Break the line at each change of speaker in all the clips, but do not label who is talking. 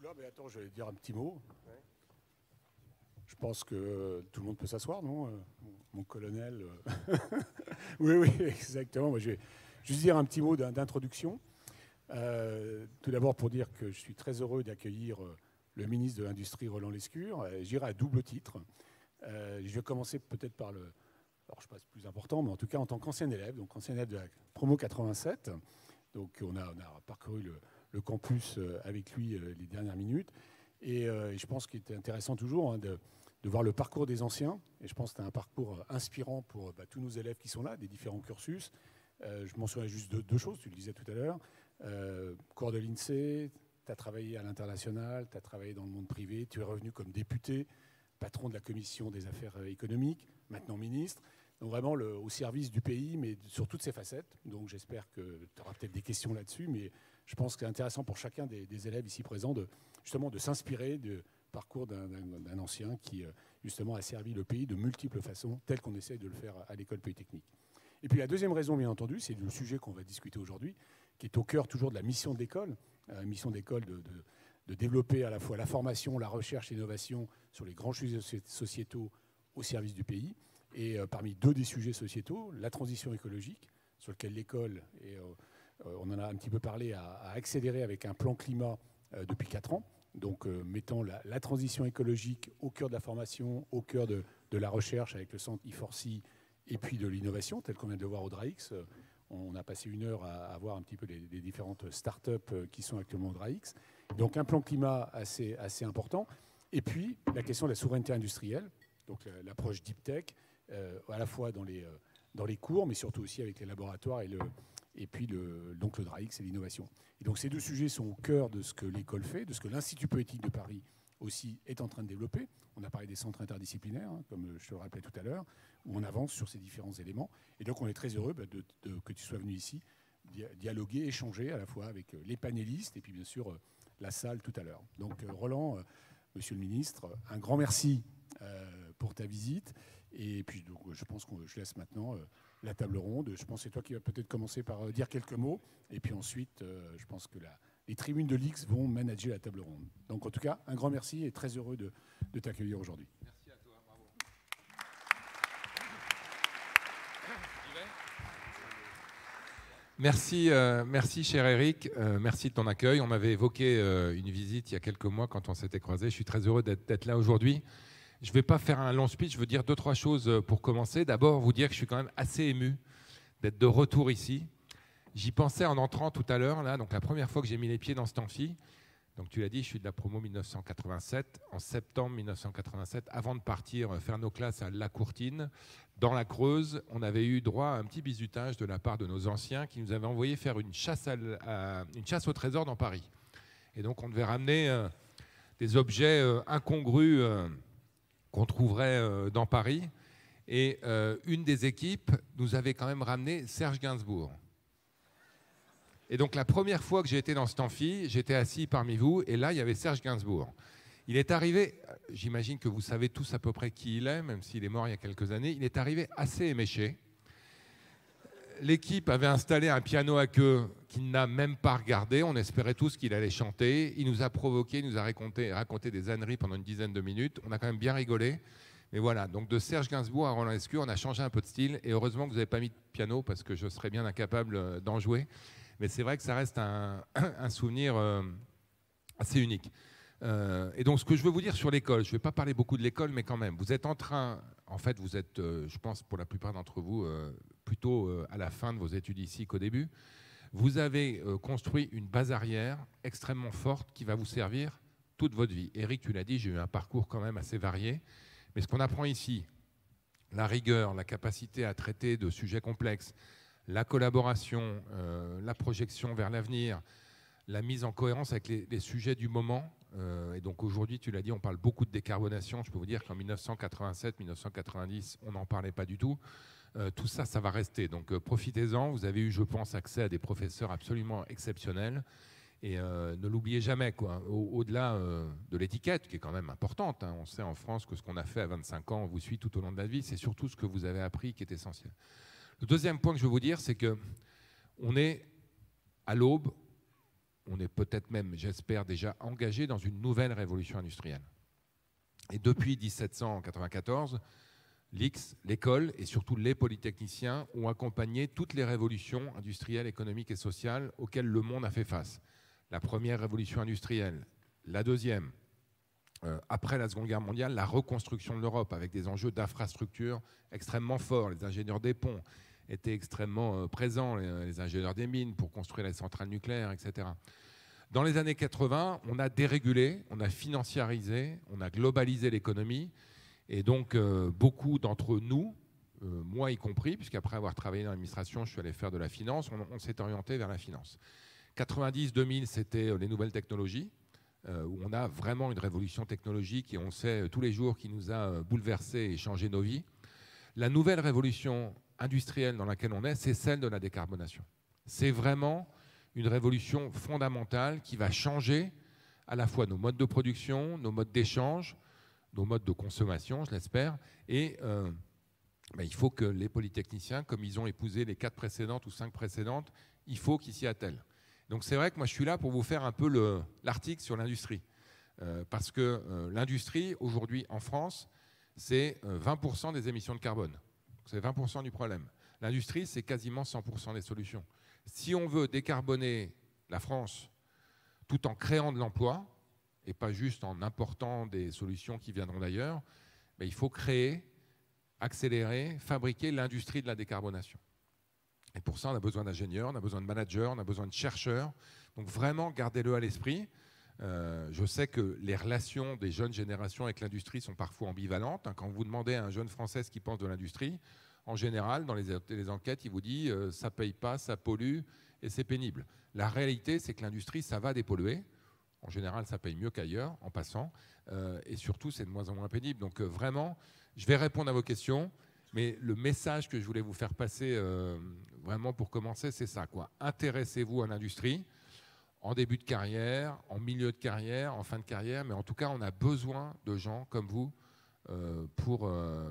Oula, mais attends, je vais dire un petit mot. Je pense que tout le monde peut s'asseoir, non, mon colonel. Oui, oui, exactement. Moi, je vais juste dire un petit mot d'introduction. Tout d'abord pour dire que je suis très heureux d'accueillir le ministre de l'Industrie, Roland Lescure. J'irai à double titre. Je vais commencer peut-être par le... Alors, je ne sais pas si c'est plus important, mais en tout cas en tant qu'ancien élève, donc ancien élève de la promo 87. Donc, on a parcouru le campus avec lui les dernières minutes. Et je pense qu'il était intéressant toujours de voir le parcours des anciens. Et je pense que c'est un parcours inspirant pour tous nos élèves qui sont là, des différents cursus. Je mentionnerai juste deux choses, tu le disais tout à l'heure. Corps de l'INSEE, tu as travaillé à l'international, tu as travaillé dans le monde privé, tu es revenu comme député, patron de la commission des affaires économiques, maintenant ministre. Donc vraiment au service du pays, mais sur toutes ses facettes. Donc j'espère que tu auras peut-être des questions là-dessus, mais je pense que c'est intéressant pour chacun des élèves ici présents justement de s'inspirer du parcours d'un ancien qui justement a servi le pays de multiples façons, tel qu'on essaie de le faire à l'école polytechnique. Et puis la deuxième raison, bien entendu, c'est le sujet qu'on va discuter aujourd'hui, qui est au cœur toujours de la mission de l'école, mission d'école de développer à la fois la formation, la recherche et l'innovation sur les grands sujets sociétaux au service du pays. Et parmi deux des sujets sociétaux, la transition écologique, sur lequel l'école, et on en a un petit peu parlé, a accéléré avec un plan climat depuis 4 ans, donc mettant la transition écologique au cœur de la formation, au cœur de la recherche avec le centre I4C et puis de l'innovation, tel qu'on vient de le voir au DRAX. On a passé 1 heure à voir un petit peu les différentes startups qui sont actuellement au DRAX. Donc un plan climat assez important. Et puis la question de la souveraineté industrielle, donc l'approche deep tech, à la fois dans les cours, mais surtout aussi avec les laboratoires et puis donc le DRAX et l'innovation. Et donc ces deux sujets sont au cœur de ce que l'école fait, de ce que l'Institut Poétique de Paris aussi est en train de développer. On a parlé des centres interdisciplinaires, comme je te le rappelais tout à l'heure, où on avance sur ces différents éléments. Et donc on est très heureux que tu sois venu ici dialoguer, échanger à la fois avec les panélistes et puis bien sûr la salle tout à l'heure. Donc Roland, monsieur le ministre, un grand merci pour ta visite. Et puis donc, je pense que je laisse maintenant la table ronde. Je pense que c'est toi qui vas peut-être commencer par dire quelques mots. Et puis ensuite, je pense que les tribunes de l'X vont manager la table ronde. Donc en tout cas, un grand merci et très heureux de t'accueillir aujourd'hui.
Merci à toi, bravo. Merci cher Eric, merci de ton accueil. On avait évoqué une visite il y a quelques mois quand on s'était croisés. Je suis très heureux d'être là aujourd'hui. Je ne vais pas faire un long speech, je veux dire 2-3 choses pour commencer. D'abord, vous dire que je suis quand même assez ému d'être de retour ici. J'y pensais en entrant tout à l'heure, là, donc la première fois que j'ai mis les pieds dans cet amphi. Donc tu l'as dit, je suis de la promo 1987, en septembre 1987, avant de partir faire nos classes à La Courtine. Dans la Creuse, on avait eu droit à un petit bizutage de la part de nos anciens qui nous avaient envoyé faire une chasse au trésor dans Paris. Et donc on devait ramener des objets incongrus qu'on trouverait dans Paris. Et une des équipes nous avait quand même ramené Serge Gainsbourg. Et donc la première fois que j'ai été dans cet amphi, j'étais assis parmi vous, et là il y avait Serge Gainsbourg. Il est arrivé, j'imagine que vous savez tous à peu près qui il est, même s'il est mort il y a quelques années, il est arrivé assez éméché. L'équipe avait installé un piano à queue qu'il n'a même pas regardé, on espérait tous qu'il allait chanter. Il nous a provoqué, il nous a raconté des âneries pendant une dizaine de minutes, on a quand même bien rigolé. Mais voilà, donc de Serge Gainsbourg à Roland Lescure, on a changé un peu de style, et heureusement que vous n'avez pas mis de piano, parce que je serais bien incapable d'en jouer. Mais c'est vrai que ça reste un souvenir assez unique. Et donc, ce que je veux vous dire sur l'école, je ne vais pas parler beaucoup de l'école, mais quand même, vous êtes en train, en fait, vous êtes, je pense, pour la plupart d'entre vous, plutôt à la fin de vos études ici qu'au début. Vous avez construit une base arrière extrêmement forte qui va vous servir toute votre vie. Eric, tu l'as dit, j'ai eu un parcours quand même assez varié. Mais ce qu'on apprend ici, la rigueur, la capacité à traiter de sujets complexes, la collaboration, la projection vers l'avenir, la mise en cohérence avec les sujets du moment. Et donc aujourd'hui, tu l'as dit, on parle beaucoup de décarbonation. Je peux vous dire qu'en 1987, 1990, on n'en parlait pas du tout. Tout ça, ça va rester. Donc profitez-en. Vous avez eu, je pense, accès à des professeurs absolument exceptionnels. Et ne l'oubliez jamais, quoi. Au-delà de l'étiquette, qui est quand même importante, hein. On sait en France que ce qu'on a fait à 25 ans, on vous suit tout au long de la vie. C'est surtout ce que vous avez appris qui est essentiel. Le deuxième point que je veux vous dire, c'est qu'on est à l'aube on est peut-être même, j'espère, déjà engagé dans une nouvelle révolution industrielle. Et depuis 1794, l'IX, l'école et surtout les polytechniciens ont accompagné toutes les révolutions industrielles, économiques et sociales auxquelles le monde a fait face. La première révolution industrielle, la deuxième, après la Seconde Guerre mondiale, la reconstruction de l'Europe avec des enjeux d'infrastructure extrêmement forts. Les ingénieurs des ponts étaient extrêmement présents, les ingénieurs des mines pour construire les centrales nucléaires, etc. Dans les années 80, on a dérégulé, on a financiarisé, on a globalisé l'économie. Et donc, beaucoup d'entre nous, moi y compris, puisqu'après avoir travaillé dans l'administration, je suis allé faire de la finance, on s'est orienté vers la finance. 90-2000, c'était les nouvelles technologies, où on a vraiment une révolution technologique et on sait tous les jours qui nous a bouleversés et changé nos vies. La nouvelle révolution industrielle dans laquelle on est, c'est celle de la décarbonation. C'est vraiment une révolution fondamentale qui va changer à la fois nos modes de production, nos modes d'échange, nos modes de consommation, je l'espère, et il faut que les polytechniciens, comme ils ont épousé les 4 précédentes ou 5 précédentes, il faut qu'ils s'y attellent. Donc c'est vrai que moi je suis là pour vous faire un peu l'article sur l'industrie, parce que l'industrie, aujourd'hui en France, c'est 20% des émissions de carbone. C'est 20% du problème. L'industrie, c'est quasiment 100% des solutions. Si on veut décarboner la France tout en créant de l'emploi, et pas juste en important des solutions qui viendront d'ailleurs, il faut créer, accélérer, fabriquer l'industrie de la décarbonation. Et pour ça, on a besoin d'ingénieurs, on a besoin de managers, on a besoin de chercheurs. Donc vraiment, gardez-le à l'esprit. Je sais que les relations des jeunes générations avec l'industrie sont parfois ambivalentes. Quand vous demandez à un jeune Français ce qu'il pense de l'industrie, en général, dans les enquêtes, il vous dit ça ne paye pas, ça pollue et c'est pénible. La réalité, c'est que l'industrie, ça va dépolluer. En général, ça paye mieux qu'ailleurs, en passant. Et surtout, c'est de moins en moins pénible. Donc vraiment, je vais répondre à vos questions. Mais le message que je voulais vous faire passer, vraiment pour commencer, c'est ça, quoi. Intéressez-vous à l'industrie, en début de carrière, en milieu de carrière, en fin de carrière. Mais en tout cas, on a besoin de gens comme vous pour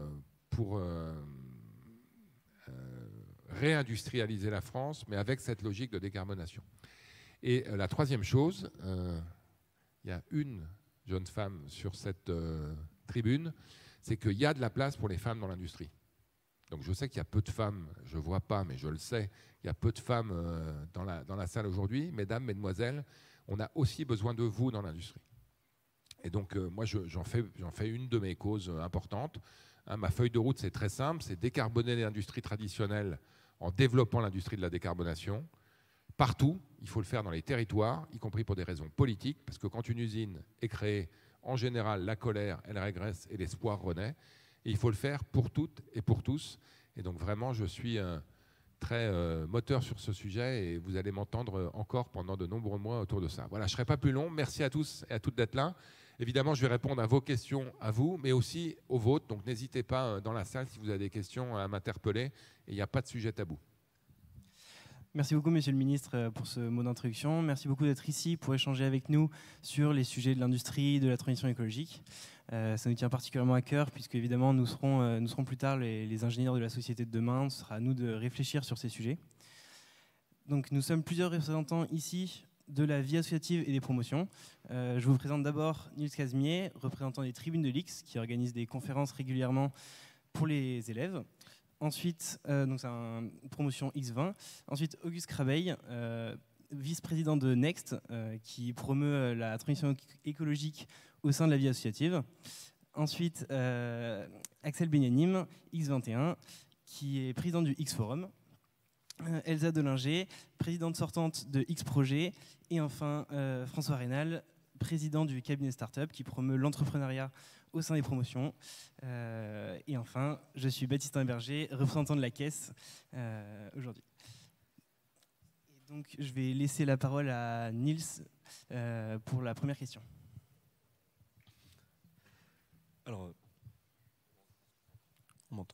réindustrialiser la France, mais avec cette logique de décarbonation. Et la troisième chose, il y a une jeune femme sur cette tribune, c'est qu'il y a de la place pour les femmes dans l'industrie. Donc je sais qu'il y a peu de femmes, je ne vois pas, mais je le sais, il y a peu de femmes dans la salle aujourd'hui. Mesdames, mesdemoiselles, on a aussi besoin de vous dans l'industrie. Et donc moi, j'en fais une de mes causes importantes. Ma feuille de route, c'est très simple, c'est décarboner l'industrie traditionnelle en développant l'industrie de la décarbonation. Partout, il faut le faire dans les territoires, y compris pour des raisons politiques, parce que quand une usine est créée, en général, la colère, elle régresse et l'espoir renaît. Et il faut le faire pour toutes et pour tous. Et donc vraiment, je suis très moteur sur ce sujet et vous allez m'entendre encore pendant de nombreux mois autour de ça. Voilà, je ne serai pas plus long. Merci à tous et à toutes d'être là. Évidemment, je vais répondre à vos questions, à vous, mais aussi aux vôtres. Donc n'hésitez pas dans la salle si vous avez des questions à m'interpeller. Et il n'y a pas de sujet tabou.
Merci beaucoup, Monsieur le Ministre, pour ce mot d'introduction. Merci beaucoup d'être ici pour échanger avec nous sur les sujets de l'industrie, de la transition écologique. Ça nous tient particulièrement à cœur, puisque évidemment, nous serons plus tard les ingénieurs de la société de demain. Ce sera à nous de réfléchir sur ces sujets. Donc, nous sommes plusieurs représentants ici de la vie associative et des promotions. Je vous présente d'abord Nils Casmier, représentant des tribunes de l'X, qui organise des conférences régulièrement pour les élèves. Ensuite, donc c'est une promotion X20. Ensuite, Auguste Crabeil, vice-président de Next, qui promeut la transition écologique au sein de la vie associative. Ensuite, Axel Benyanim, X21, qui est président du X-Forum. Elsa Delinger, présidente sortante de X-Projet. Et enfin, François Rénal, président du cabinet Startup, qui promeut l'entrepreneuriat au sein des promotions. Et enfin, je suis Baptistin Berger, représentant de la Caisse aujourd'hui. Et donc, je vais laisser la parole à Nils pour la première question.
Alors, on m'entend ?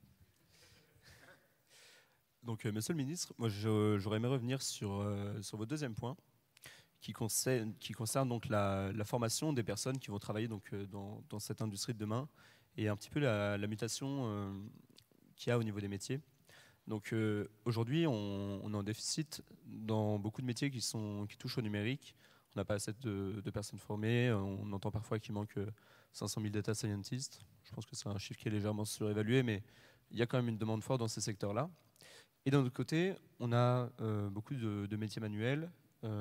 Donc, Monsieur le Ministre, moi, j'aurais aimé revenir sur votre deuxième point, qui concerne donc la formation des personnes qui vont travailler donc, dans cette industrie de demain et un petit peu la mutation qu'il y a au niveau des métiers. Donc aujourd'hui, on est en déficit dans beaucoup de métiers qui touchent au numérique. On n'a pas assez de personnes formées. On entend parfois qu'il manque 500 000 data scientists. Je pense que c'est un chiffre qui est légèrement surévalué, mais il y a quand même une demande forte dans ces secteurs-là. Et d'un autre côté, on a beaucoup de métiers manuels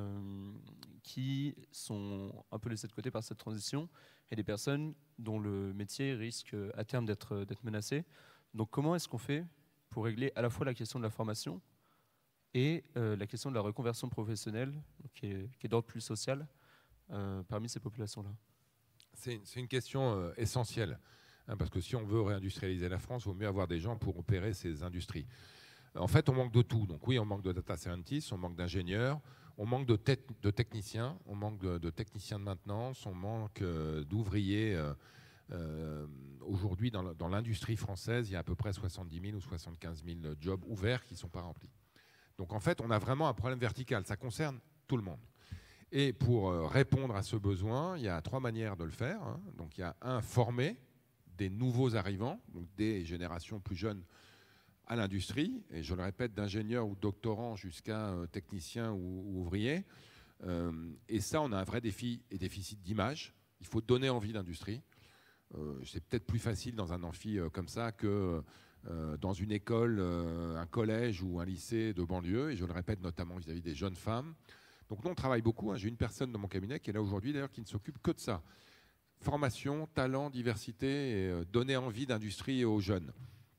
qui sont un peu laissés de côté par cette transition et des personnes dont le métier risque à terme d'être menacé. Donc comment est-ce qu'on fait pour régler à la fois la question de la formation et la question de la reconversion professionnelle, qui est d'ordre plus social, parmi ces populations-là?
C'est une question essentielle, hein, parce que si on veut réindustrialiser la France, il vaut mieux avoir des gens pour opérer ces industries. En fait, on manque de tout. Donc oui, on manque de data scientists, on manque d'ingénieurs, on manque de techniciens, on manque de techniciens de maintenance, on manque d'ouvriers. Aujourd'hui, dans l'industrie française, il y a à peu près 70 000 ou 75 000 jobs ouverts qui ne sont pas remplis. Donc en fait, on a vraiment un problème vertical. Ça concerne tout le monde. Et pour répondre à ce besoin, il y a 3 manières de le faire, hein. Donc il y a former des nouveaux arrivants, donc des générations plus jeunes à l'industrie, et je le répète, d'ingénieurs ou doctorants jusqu'à techniciens ou ouvriers. Et ça, on a un vrai défi et déficit d'image. Il faut donner envie d'industrie. C'est peut-être plus facile dans un amphi comme ça que dans une école, un collège ou un lycée de banlieue, et je le répète notamment vis-à-vis des jeunes femmes. Donc nous, on travaille beaucoup, hein. J'ai une personne dans mon cabinet qui est là aujourd'hui, d'ailleurs, qui ne s'occupe que de ça. Formation, talent, diversité, et donner envie d'industrie aux jeunes.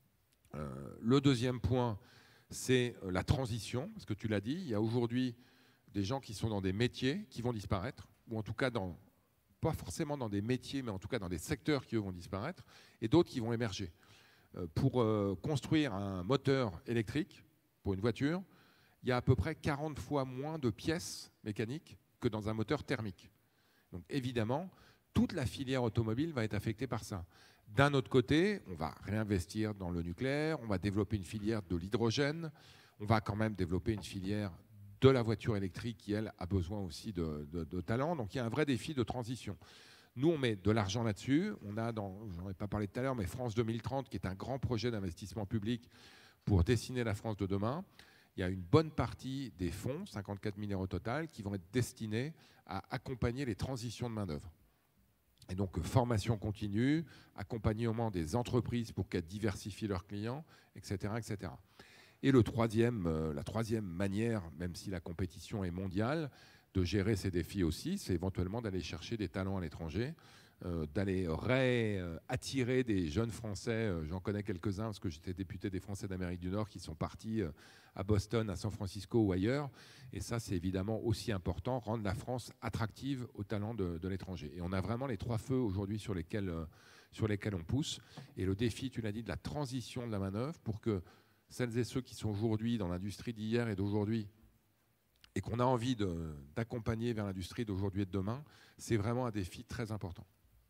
Le deuxième point, c'est la transition, parce que tu l'as dit, il y a aujourd'hui des gens qui sont dans des métiers qui vont disparaître, ou en tout cas pas forcément dans des métiers, mais en tout cas dans des secteurs qui eux vont disparaître, et d'autres qui vont émerger. Pour construire un moteur électrique pour une voiture, il y a à peu près 40 fois moins de pièces mécaniques que dans un moteur thermique. Donc évidemment, toute la filière automobile va être affectée par ça. D'un autre côté, on va réinvestir dans le nucléaire, on va développer une filière de l'hydrogène, on va quand même développer une filière de la voiture électrique qui, elle, a besoin aussi de talent. Donc il y a un vrai défi de transition. Nous, on met de l'argent là-dessus. On a, j'en ai pas parlé tout à l'heure, mais France 2030, qui est un grand projet d'investissement public pour dessiner la France de demain. Il y a une bonne partie des fonds, 54 milliards au total, qui vont être destinés à accompagner les transitions de main-d'œuvre. Et donc, formation continue, accompagnement des entreprises pour qu'elles diversifient leurs clients, etc., etc. Et la troisième manière, même si la compétition est mondiale, de gérer ces défis aussi, c'est éventuellement d'aller chercher des talents à l'étranger, d'aller attirer des jeunes Français. J'en connais quelques-uns parce que j'étais député des Français d'Amérique du Nord qui sont partis à Boston, à San Francisco ou ailleurs. Et ça, c'est évidemment aussi important, rendre la France attractive aux talents de l'étranger. Et on a vraiment les 3 feux aujourd'hui sur lesquels on pousse. Et le défi, tu l'as dit, de la transition de la manœuvre pour que celles et ceux qui sont aujourd'hui dans l'industrie d'hier et d'aujourd'hui et qu'on a envie d'accompagner vers l'industrie d'aujourd'hui et de demain, c'est vraiment un défi très important.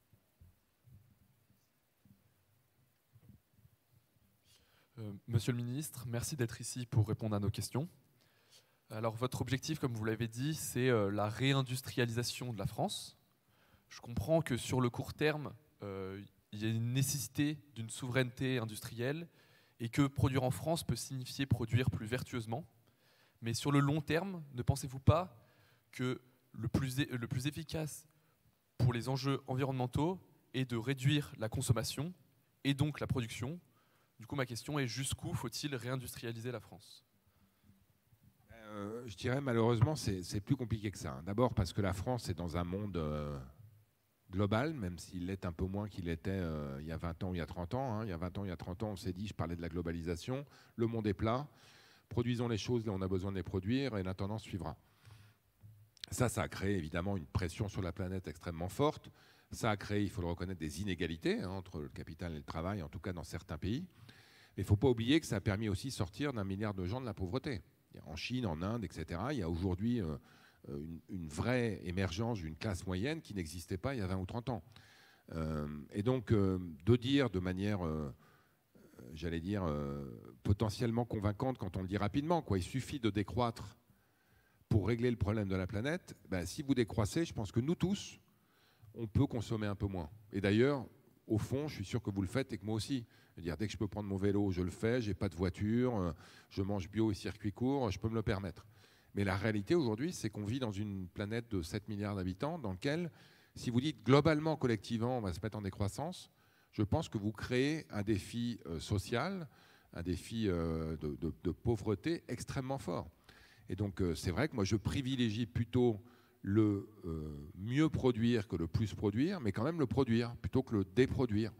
Monsieur le ministre, merci d'être ici pour répondre à nos questions. Alors, votre objectif, comme vous l'avez dit, c'est la réindustrialisation de la France. Je comprends que sur le court terme, il y a une nécessité d'une souveraineté industrielle et que produire en France peut signifier produire plus vertueusement. Mais sur le long terme, ne pensez-vous pas que le plus efficace pour les enjeux environnementaux est de réduire la consommation et donc la production? Du coup, ma question est, jusqu'où faut-il réindustrialiser la France?
Je dirais malheureusement, c'est plus compliqué que ça. D'abord parce que la France est dans un monde global, même s'il l'est un peu moins qu'il l'était il y a 20 ans ou il y a 30 ans. Hein. Il y a 20 ans, il y a 30 ans, on s'est dit, je parlais de la globalisation, le monde est plat, produisons les choses là où on a besoin de les produire et la tendance suivra. Ça a créé évidemment une pression sur la planète extrêmement forte. Ça a créé, il faut le reconnaître, des inégalités entre le capital et le travail, en tout cas dans certains pays. Mais il ne faut pas oublier que ça a permis aussi de sortir d'1 milliard de gens de la pauvreté. En Chine, en Inde, etc., il y a aujourd'hui une vraie émergence d'une classe moyenne qui n'existait pas il y a 20 ou 30 ans. Et donc, de dire de manière, j'allais dire, potentiellement convaincante quand on le dit rapidement, quoi, il suffit de décroître pour régler le problème de la planète, ben, si vous décroissez, je pense que nous tous, on peut consommer un peu moins. Et d'ailleurs, au fond, je suis sûr que vous le faites et que moi aussi. C'est-à-dire, dès que je peux prendre mon vélo, je le fais, j'ai pas de voiture, je mange bio et circuit court, je peux me le permettre. Mais la réalité aujourd'hui, c'est qu'on vit dans une planète de 7 milliards d'habitants dans laquelle, si vous dites globalement, collectivement, on va se mettre en décroissance, je pense que vous créez un défi social, un défi de pauvreté extrêmement fort. Et donc, c'est vrai que moi, je privilégie plutôt le mieux produire que le plus produire, mais quand même le produire plutôt que le déproduire.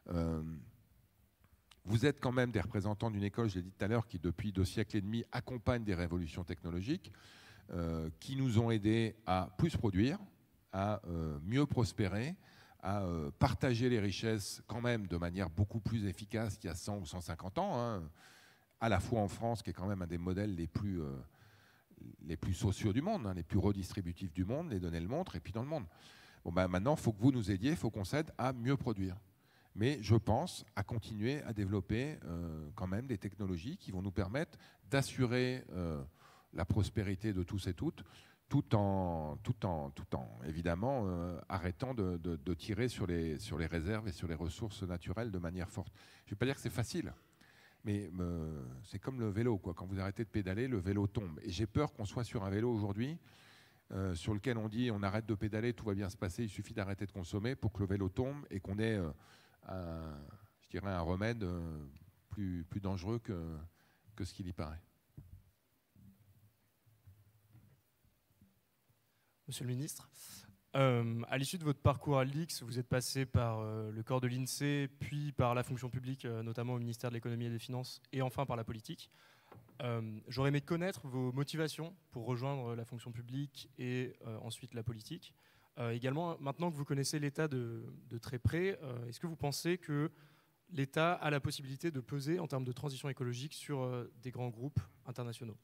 Vous êtes quand même des représentants d'une école, je l'ai dit tout à l'heure, qui depuis 2 siècles et demi accompagne des révolutions technologiques qui nous ont aidés à plus produire, à mieux prospérer, à partager les richesses quand même de manière beaucoup plus efficace qu'il y a 100 ou 150 ans, hein, à la fois en France, qui est quand même un des modèles les plus sociaux du monde, hein, les plus redistributifs du monde, les données le montrent, et puis dans le monde. Bon, ben, maintenant, il faut que vous nous aidiez, il faut qu'on s'aide à mieux produire. Mais je pense à continuer à développer quand même des technologies qui vont nous permettre d'assurer la prospérité de tous et toutes, tout en évidemment arrêtant de tirer sur les réserves et sur les ressources naturelles de manière forte. Je ne vais pas dire que c'est facile, mais c'est comme le vélo, quoi. Quand vous arrêtez de pédaler, le vélo tombe. Et j'ai peur qu'on soit sur un vélo aujourd'hui sur lequel on dit on arrête de pédaler, tout va bien se passer, il suffit d'arrêter de consommer pour que le vélo tombe et qu'on ait je dirais un remède plus dangereux que ce qu'il y paraît.
Monsieur le ministre, à l'issue de votre parcours à l'IX, vous êtes passé par le corps de l'INSEE, puis par la fonction publique, notamment au ministère de l'économie et des finances, et enfin par la politique. J'aurais aimé connaître vos motivations pour rejoindre la fonction publique et ensuite la politique. Également, maintenant que vous connaissez l'État de très près, est-ce que vous pensez que l'État a la possibilité de peser en termes de transition écologique sur des grands groupes internationaux?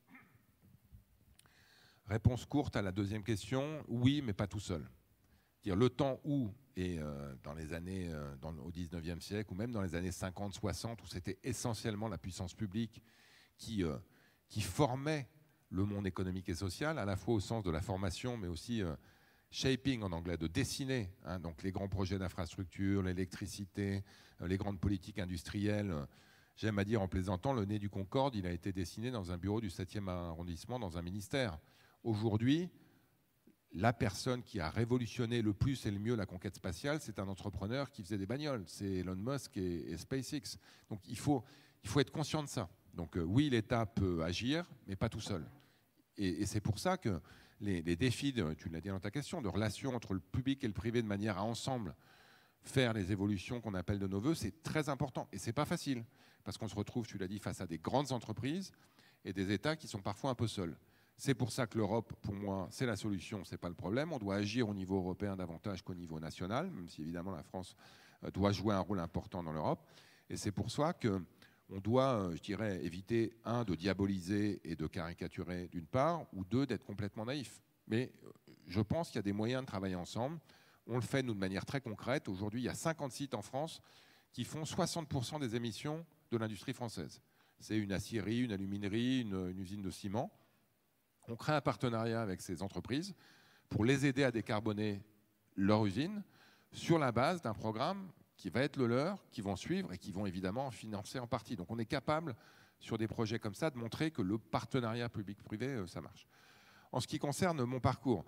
Réponse courte à la deuxième question, oui, mais pas tout seul. Le temps où, et dans les années, au 19e siècle, ou même dans les années 50-60, où c'était essentiellement la puissance publique qui formait le monde économique et social, à la fois au sens de la formation, mais aussi shaping en anglais, de dessiner, hein, donc les grands projets d'infrastructure, l'électricité, les grandes politiques industrielles. J'aime à dire en plaisantant, le nez du Concorde, il a été dessiné dans un bureau du 7e arrondissement, dans un ministère. Aujourd'hui, la personne qui a révolutionné le plus et le mieux la conquête spatiale, c'est un entrepreneur qui faisait des bagnoles. C'est Elon Musk et SpaceX. Donc il faut être conscient de ça. Donc oui, l'État peut agir, mais pas tout seul. Et c'est pour ça que les défis, tu l'as dit dans ta question, de relations entre le public et le privé de manière à ensemble faire les évolutions qu'on appelle de nos voeux, c'est très important. Et c'est pas facile, parce qu'on se retrouve, tu l'as dit, face à des grandes entreprises et des États qui sont parfois un peu seuls. C'est pour ça que l'Europe, pour moi, c'est la solution, c'est pas le problème. On doit agir au niveau européen davantage qu'au niveau national, même si évidemment la France doit jouer un rôle important dans l'Europe. Et c'est pour ça qu'on doit, je dirais, éviter, un, de diaboliser et de caricaturer d'une part, ou deux, d'être complètement naïf. Mais je pense qu'il y a des moyens de travailler ensemble. On le fait, nous, de manière très concrète. Aujourd'hui, il y a 50 sites en France qui font 60% des émissions de l'industrie française. C'est une aciérie, une aluminerie, une usine de ciment. On crée un partenariat avec ces entreprises pour les aider à décarboner leur usine sur la base d'un programme qui va être le leur, qui vont suivre et qui vont évidemment financer en partie. Donc on est capable, sur des projets comme ça, de montrer que le partenariat public-privé, ça marche. En ce qui concerne mon parcours,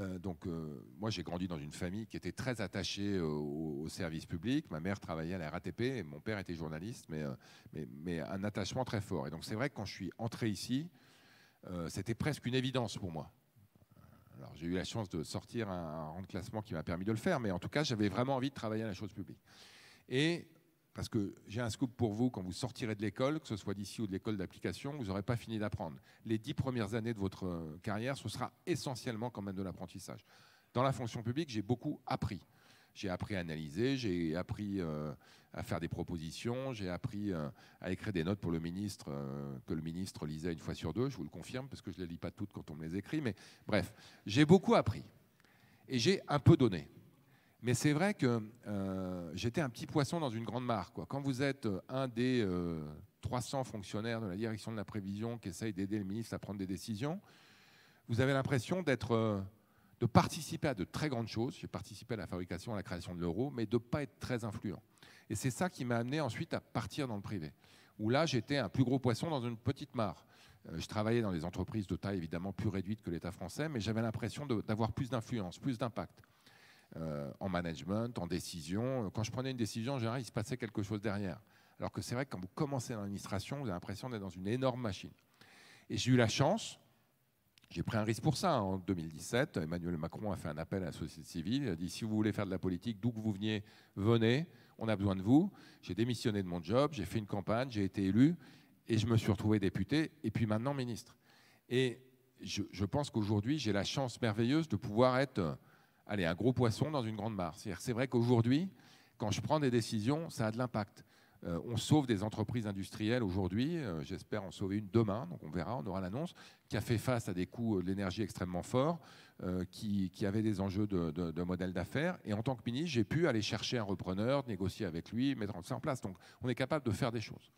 moi j'ai grandi dans une famille qui était très attachée au service public. Ma mère travaillait à la RATP et mon père était journaliste, mais un attachement très fort. Et donc c'est vrai que quand je suis entré ici, c'était presque une évidence pour moi. Alors, j'ai eu la chance de sortir un rang de classement qui m'a permis de le faire, mais en tout cas, j'avais vraiment envie de travailler à la chose publique. Et parce que j'ai un scoop pour vous, quand vous sortirez de l'école, que ce soit d'ici ou de l'école d'application, vous n'aurez pas fini d'apprendre. Les 10 premières années de votre carrière, ce sera essentiellement quand même de l'apprentissage. Dans la fonction publique, j'ai beaucoup appris. J'ai appris à analyser, j'ai appris à faire des propositions, j'ai appris à écrire des notes pour le ministre, que le ministre lisait une fois sur deux, je vous le confirme, parce que je ne les lis pas toutes quand on me les écrit, mais bref, j'ai beaucoup appris et j'ai un peu donné. Mais c'est vrai que j'étais un petit poisson dans une grande mare, quoi. Quand vous êtes un des 300 fonctionnaires de la direction de la prévision qui essayent d'aider le ministre à prendre des décisions, vous avez l'impression d'être de participer à de très grandes choses. J'ai participé à la fabrication, à la création de l'euro, mais de ne pas être très influent. Et c'est ça qui m'a amené ensuite à partir dans le privé, où là, j'étais un plus gros poisson dans une petite mare. Je travaillais dans des entreprises de taille évidemment plus réduite que l'État français, mais j'avais l'impression d'avoir plus d'influence, plus d'impact en management, en décision. Quand je prenais une décision, en général, il se passait quelque chose derrière. Alors que c'est vrai que quand vous commencez dans l'administration, vous avez l'impression d'être dans une énorme machine. Et j'ai eu la chance, j'ai pris un risque pour ça. En 2017, Emmanuel Macron a fait un appel à la société civile. Il a dit, si vous voulez faire de la politique, d'où que vous veniez, venez, on a besoin de vous. J'ai démissionné de mon job, j'ai fait une campagne, j'ai été élu. Et je me suis retrouvé député, et puis maintenant ministre. Et je pense qu'aujourd'hui, j'ai la chance merveilleuse de pouvoir être un gros poisson dans une grande mare. C'est vrai qu'aujourd'hui, quand je prends des décisions, ça a de l'impact. On sauve des entreprises industrielles aujourd'hui, j'espère en sauver une demain, donc on verra, on aura l'annonce, qui a fait face à des coûts de l'énergie extrêmement forts, qui avait des enjeux de modèle d'affaires. Et en tant que ministre, j'ai pu aller chercher un repreneur, négocier avec lui, mettre ça en place. Donc on est capable de faire des choses.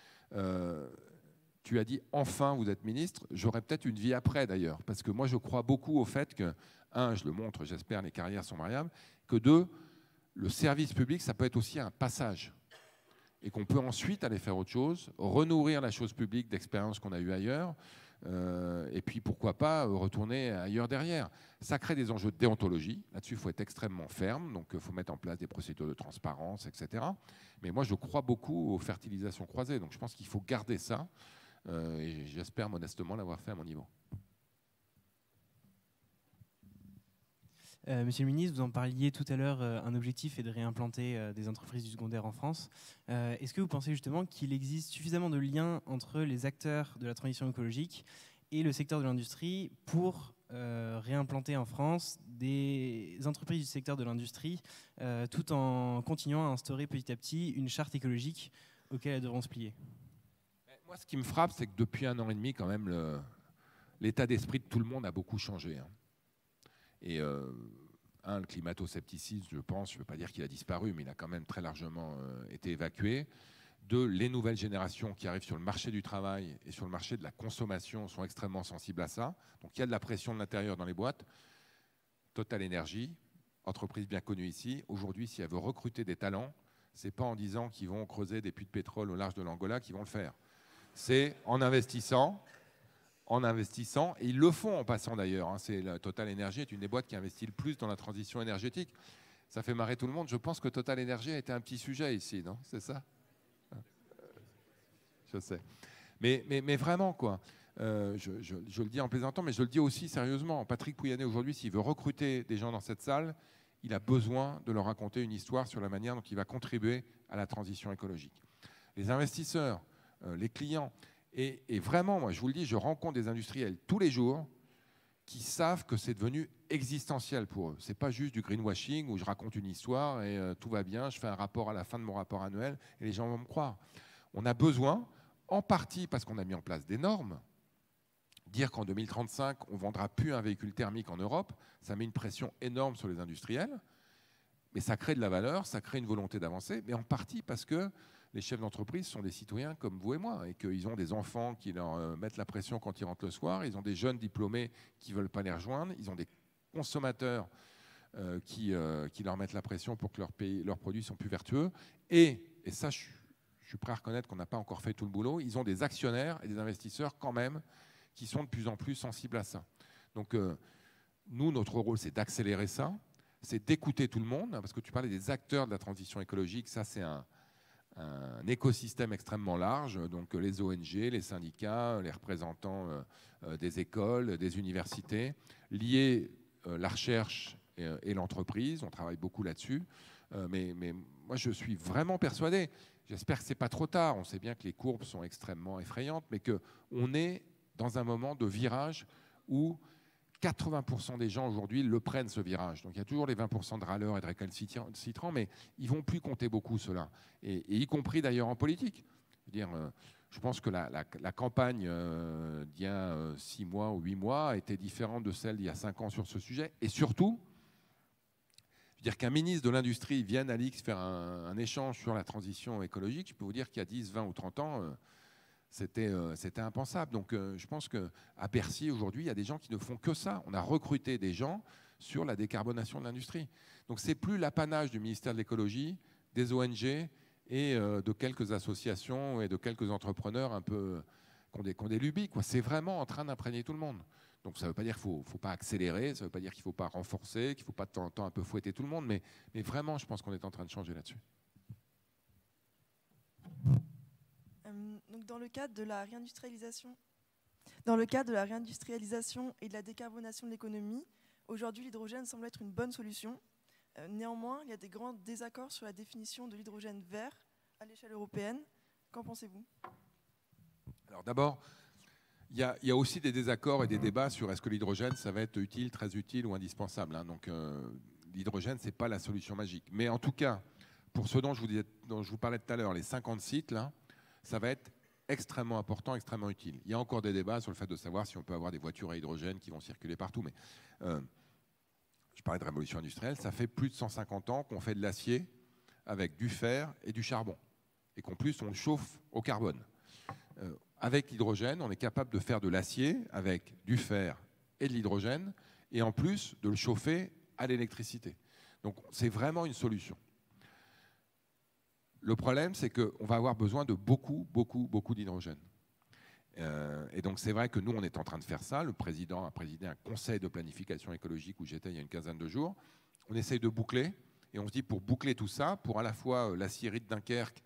Tu as dit enfin vous êtes ministre, j'aurai peut-être une vie après d'ailleurs, parce que moi je crois beaucoup au fait que, un, je le montre, j'espère, les carrières sont variables, que deux, le service public ça peut être aussi un passage et qu'on peut ensuite aller faire autre chose, renourrir la chose publique d'expériences qu'on a eues ailleurs, et puis pourquoi pas retourner ailleurs derrière. Ça crée des enjeux de déontologie, là-dessus il faut être extrêmement ferme, donc il faut mettre en place des procédures de transparence, etc. Mais moi je crois beaucoup aux fertilisations croisées, donc je pense qu'il faut garder ça, et j'espère modestement l'avoir fait à mon niveau.
Monsieur le ministre, vous en parliez tout à l'heure, un objectif est de réimplanter des entreprises du secondaire en France. Est-ce que vous pensez justement qu'il existe suffisamment de liens entre les acteurs de la transition écologique et le secteur de l'industrie pour réimplanter en France des entreprises du secteur de l'industrie tout en continuant à instaurer petit à petit une charte écologique auquel elles devront se plier?
Moi, ce qui me frappe, c'est que depuis 1 an et demi, quand même, l'état d'esprit de tout le monde a beaucoup changé. Et le climato-scepticisme, je pense, je ne veux pas dire qu'il a disparu, mais il a quand même très largement été évacué. Deux, les nouvelles générations qui arrivent sur le marché du travail et sur le marché de la consommation sont extrêmement sensibles à ça. Donc il y a de la pression de l'intérieur dans les boîtes. Total Energy, entreprise bien connue ici, aujourd'hui, si elle veut recruter des talents, ce n'est pas en disant qu'ils vont creuser des puits de pétrole au large de l'Angola qu'ils vont le faire. C'est en investissant, et ils le font en passant d'ailleurs. Total Energy est une des boîtes qui investit le plus dans la transition énergétique. Ça fait marrer tout le monde. Je pense que Total Energy a été un petit sujet ici, non? C'est ça? Je sais. Mais vraiment, quoi. Je le dis en plaisantant, mais je le dis aussi sérieusement. Patrick Pouyanné, aujourd'hui, s'il veut recruter des gens dans cette salle, il a besoin de leur raconter une histoire sur la manière dont il va contribuer à la transition écologique. Les investisseurs, les clients, et vraiment, moi, je vous le dis, je rencontre des industriels tous les jours qui savent que c'est devenu existentiel pour eux. Ce n'est pas juste du greenwashing où je raconte une histoire et tout va bien, je fais un rapport à la fin de mon rapport annuel et les gens vont me croire. On a besoin, en partie parce qu'on a mis en place des normes, dire qu'en 2035, on ne vendra plus un véhicule thermique en Europe, ça met une pression énorme sur les industriels, mais ça crée de la valeur, ça crée une volonté d'avancer, mais en partie parce que les chefs d'entreprise sont des citoyens comme vous et moi, et qu'ils ont des enfants qui leur mettent la pression quand ils rentrent le soir, ils ont des jeunes diplômés qui ne veulent pas les rejoindre, ils ont des consommateurs qui leur mettent la pression pour que leurs produits sont plus vertueux, et ça, je suis prêt à reconnaître qu'on n'a pas encore fait tout le boulot, ils ont des actionnaires et des investisseurs quand même qui sont de plus en plus sensibles à ça. Donc nous, notre rôle, c'est d'accélérer ça, c'est d'écouter tout le monde, parce que tu parlais des acteurs de la transition écologique, ça c'est un écosystème extrêmement large, donc les ONG, les syndicats, les représentants des écoles, des universités, liés la recherche et l'entreprise, on travaille beaucoup là-dessus, mais moi je suis vraiment persuadé, j'espère que ce n'est pas trop tard, on sait bien que les courbes sont extrêmement effrayantes, mais qu'on est dans un moment de virage où 80% des gens aujourd'hui le prennent, ce virage. Donc il y a toujours les 20% de râleurs et de récalcitrants, mais ils ne vont plus compter beaucoup, ceux-là. Et y compris d'ailleurs en politique. Je pense que la campagne d'il y a 6 mois ou 8 mois était différente de celle d'il y a 5 ans sur ce sujet. Et surtout, qu'un ministre de l'Industrie vienne à l'X faire un échange sur la transition écologique, je peux vous dire qu'il y a 10, 20 ou 30 ans... C'était impensable. Donc je pense qu'à Bercy, aujourd'hui, il y a des gens qui ne font que ça. On a recruté des gens sur la décarbonation de l'industrie. Donc ce n'est plus l'apanage du ministère de l'écologie, des ONG et de quelques associations et de quelques entrepreneurs un peu qui ont des lubies. C'est vraiment en train d'imprégner tout le monde. Donc ça ne veut pas dire qu'il ne faut pas accélérer, ça ne veut pas dire qu'il ne faut pas renforcer, qu'il ne faut pas de temps en temps un peu fouetter tout le monde, mais vraiment, je pense qu'on est en train de changer là-dessus.
Donc dans le cadre de la réindustrialisation et de la décarbonation de l'économie, aujourd'hui l'hydrogène semble être une bonne solution. Néanmoins, il y a des grands désaccords sur la définition de l'hydrogène vert à l'échelle européenne. Qu'en pensez-vous?
Alors d'abord, il y a aussi des désaccords et des débats sur est-ce que l'hydrogène, ça va être utile, très utile ou indispensable. Donc l'hydrogène, ce n'est pas la solution magique. Mais en tout cas, pour ce dont je vous parlais tout à l'heure, les 50 sites, là, ça va être extrêmement important, extrêmement utile. Il y a encore des débats sur le fait de savoir si on peut avoir des voitures à hydrogène qui vont circuler partout. Mais je parlais de révolution industrielle, ça fait plus de 150 ans qu'on fait de l'acier avec du fer et du charbon. Et qu'en plus, on le chauffe au carbone. Avec l'hydrogène, on est capable de faire de l'acier avec du fer et de l'hydrogène, et en plus de le chauffer à l'électricité. Donc c'est vraiment une solution. Le problème, c'est qu'on va avoir besoin de beaucoup d'hydrogène. Et donc c'est vrai que nous, on est en train de faire ça. Le président a présidé un conseil de planification écologique où j'étais il y a une quinzaine de jours. On essaye de boucler, et on se dit pour boucler tout ça, pour à la fois l'acierie de Dunkerque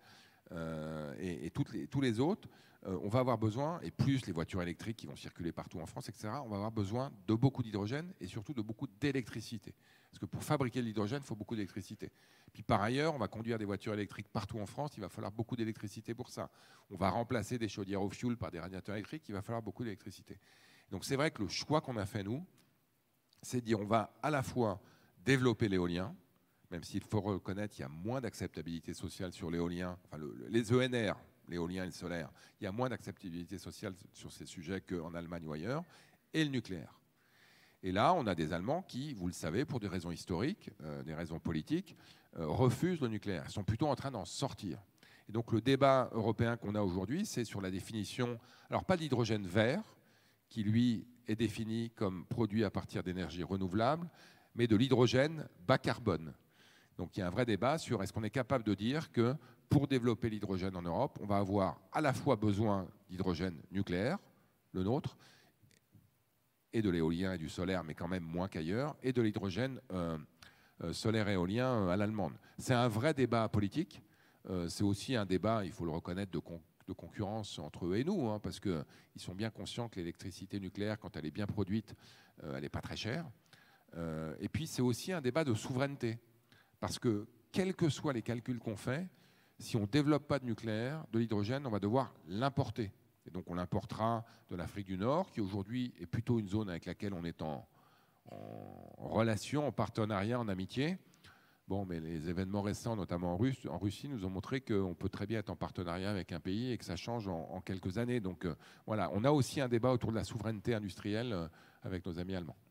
et tous les autres, on va avoir besoin, et plus les voitures électriques qui vont circuler partout en France, etc., on va avoir besoin de beaucoup d'hydrogène et surtout de beaucoup d'électricité. Parce que pour fabriquer de l'hydrogène, il faut beaucoup d'électricité. Puis par ailleurs, on va conduire des voitures électriques partout en France, il va falloir beaucoup d'électricité pour ça. On va remplacer des chaudières au fioul par des radiateurs électriques, il va falloir beaucoup d'électricité. Donc c'est vrai que le choix qu'on a fait, nous, c'est de dire on va à la fois développer l'éolien, même s'il faut reconnaître qu'il y a moins d'acceptabilité sociale sur l'éolien, enfin les ENR, l'éolien et le solaire, il y a moins d'acceptabilité sociale sur ces sujets qu'en Allemagne ou ailleurs, et le nucléaire. Et là, on a des Allemands qui, vous le savez, pour des raisons historiques, des raisons politiques, refusent le nucléaire. Ils sont plutôt en train d'en sortir. Et donc le débat européen qu'on a aujourd'hui, c'est sur la définition, alors pas de l'hydrogène vert, qui lui est défini comme produit à partir d'énergies renouvelables, mais de l'hydrogène bas carbone. Donc il y a un vrai débat sur est-ce qu'on est capable de dire que pour développer l'hydrogène en Europe, on va avoir à la fois besoin d'hydrogène nucléaire, le nôtre, et de l'éolien et du solaire, mais quand même moins qu'ailleurs, et de l'hydrogène solaire et éolien à l'allemande. C'est un vrai débat politique. C'est aussi un débat, il faut le reconnaître, de concurrence entre eux et nous, parce qu'ils sont bien conscients que l'électricité nucléaire, quand elle est bien produite, elle n'est pas très chère. Et puis c'est aussi un débat de souveraineté. Parce que, quels que soient les calculs qu'on fait, si on ne développe pas de nucléaire, de l'hydrogène, on va devoir l'importer. Et donc on l'importera de l'Afrique du Nord, qui aujourd'hui est plutôt une zone avec laquelle on est en relation, en partenariat, en amitié. Bon, mais les événements récents, notamment en Russie, nous ont montré qu'on peut très bien être en partenariat avec un pays et que ça change en quelques années. Donc voilà, on a aussi un débat autour de la souveraineté industrielle avec nos amis allemands.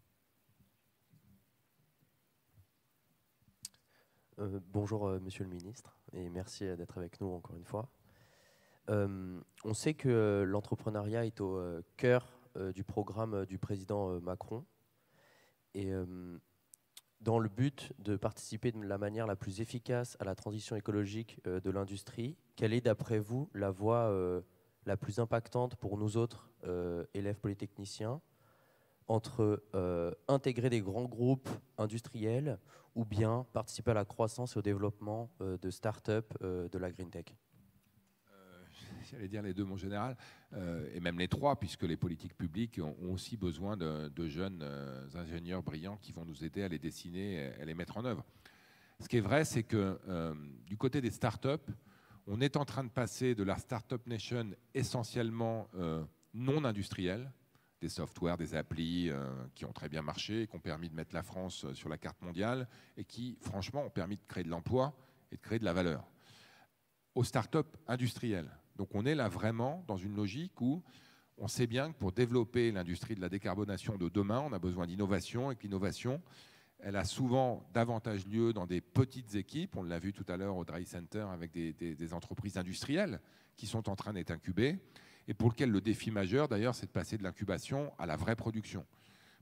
Bonjour Monsieur le Ministre, et merci d'être avec nous encore une fois. On sait que l'entrepreneuriat est au cœur du programme du président Macron, et dans le but de participer de la manière la plus efficace à la transition écologique de l'industrie, quelle est d'après vous la voie la plus impactante pour nous autres élèves polytechniciens entre intégrer des grands groupes industriels ou bien participer à la croissance et au développement de start-up de la green tech?
J'allais dire les deux, mon général, et même les trois, puisque les politiques publiques ont aussi besoin de jeunes ingénieurs brillants qui vont nous aider à les dessiner et à les mettre en œuvre. Ce qui est vrai, c'est que du côté des start-up, on est en train de passer de la start-up nation essentiellement non industrielle, des softwares, des applis qui ont très bien marché et qui ont permis de mettre la France sur la carte mondiale et qui, franchement, ont permis de créer de l'emploi et de créer de la valeur, aux start-up industrielles. Donc on est là vraiment dans une logique où on sait bien que pour développer l'industrie de la décarbonation de demain, on a besoin d'innovation, et que l'innovation, elle a souvent davantage lieu dans des petites équipes. On l'a vu tout à l'heure au Dry Center avec des entreprises industrielles qui sont en train d'être incubées et pour lesquelles le défi majeur, d'ailleurs, c'est de passer de l'incubation à la vraie production.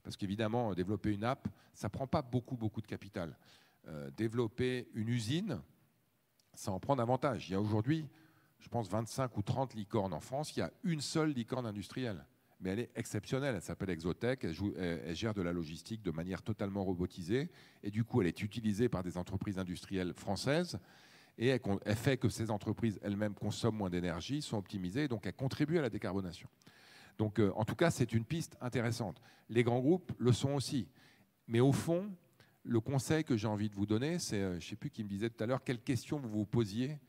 Parce qu'évidemment, développer une app, ça ne prend pas beaucoup de capital. Développer une usine, ça en prend davantage. Il y a aujourd'hui, je pense, 25 ou 30 licornes en France. Il y a une seule licorne industrielle. Mais elle est exceptionnelle. Elle s'appelle Exotech. Elle gère de la logistique de manière totalement robotisée. Et du coup, elle est utilisée par des entreprises industrielles françaises. Et elle fait que ces entreprises elles-mêmes consomment moins d'énergie, sont optimisées, donc elles contribuent à la décarbonation. Donc, en tout cas, c'est une piste intéressante. Les grands groupes le sont aussi. Mais au fond, le conseil que j'ai envie de vous donner, c'est, je ne sais plus qui me disait tout à l'heure, quelles questions vous vous posiez